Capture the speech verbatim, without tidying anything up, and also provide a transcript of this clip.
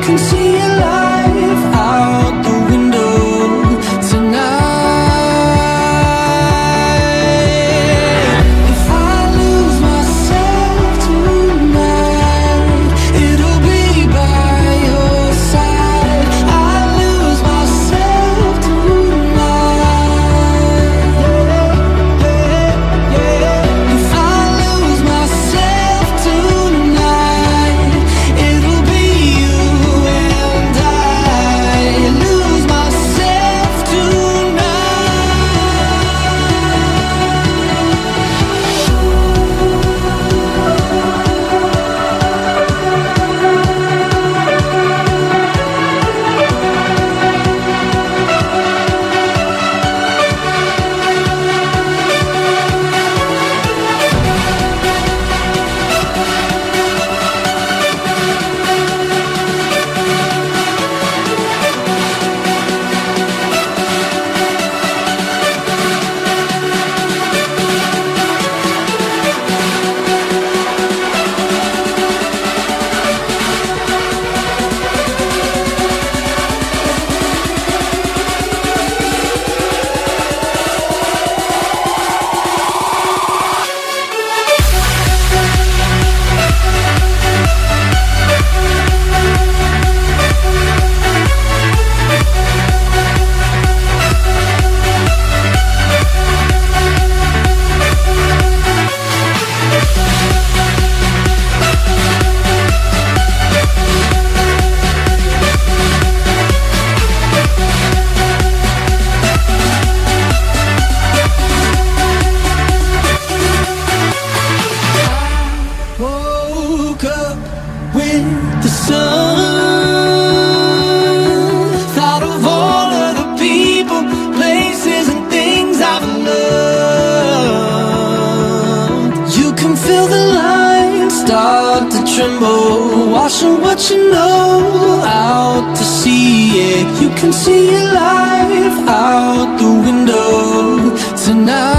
can see your life out the window tonight. If I lose myself tonight, it'll be by your side. I lose myself tonight. If I lose myself tonight, it'll be you and I. Lose myself woke up with the sun. Thought of all of the people, places, and things I've loved. You can feel the lines start to tremble, washing what you know out to sea. Yeah, you can see your life out the window tonight.